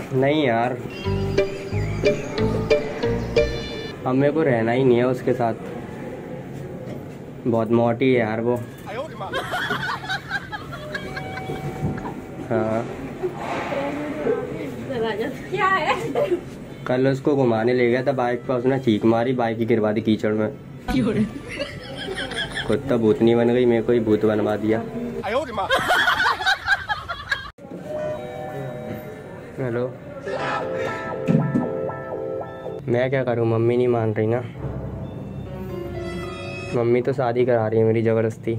नहीं यार, अब मेरे को रहना ही नहीं है उसके साथ। बहुत मोटी है यार वो। हाँ, क्या है? कल उसको घुमाने ले गया था बाइक पर, उसने चीख मारी, बाइक ही गिरवा दी कीचड़ में। खुद तो भूतनी बन गई, मेरे को ही भूत बनवा दिया। हेलो, मैं क्या करूं, मम्मी नहीं मान रही ना। मम्मी तो शादी करा रही है मेरी ज़बरदस्ती।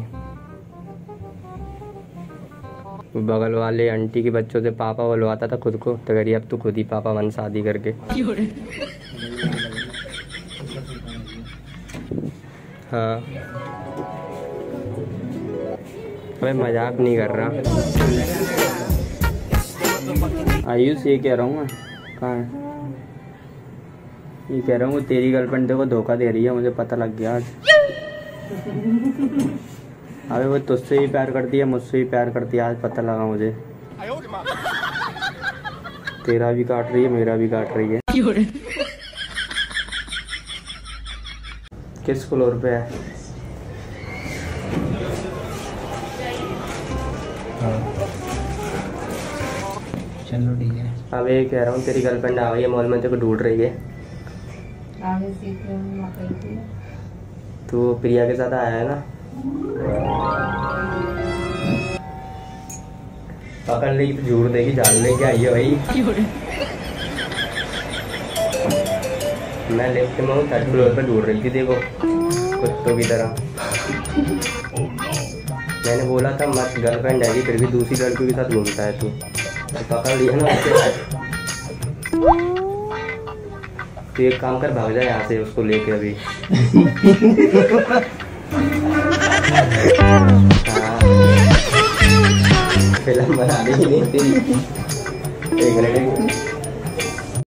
बगल वाले आंटी के बच्चों से पापा बुलवाता था खुद को, तो कह अब तू खुद ही पापा बन शादी करके। हाँ, मैं मजाक नहीं कर रहा। आयुष, ये कह रहा हूँ मैं, कहाँ है? ये कह रहा हूँ तेरी गर्लफ्रेंड देखो धोखा दे रही है, मुझे पता लग गया आज। अबे वो तुझसे ही प्यार करती है, मुझसे ही प्यार करती है, आज पता लगा मुझे। तेरा भी काट रही है, मेरा भी काट रही है। किस फ्लोर पे है? चलो ठीक है। अब ये कह रहा हूँ तेरी गर्लफ्रेंड आ गई है, मॉल में तेरे को ढूंढ रही है। तो प्रिया के साथ आया है ना? पकड़ ली तो झूठ देगी, झाल लेके आई है भाई। मैं लिफ्ट में हूँ, 3rd फ्लोर पे ढूंढ रही थी, देखो कुत्तों की तरह। मैंने बोला था मत, गर्लफ्रेंड है, फिर भी दूसरी लड़कियों के साथ घूमता है तू, तो पकड़ लिया ना उसके साथ। तो एक काम कर, भाग जा यहाँ से उसको लेके अभी। हाँ, फिल्म बना दी नहीं तेरी। एक मिनट।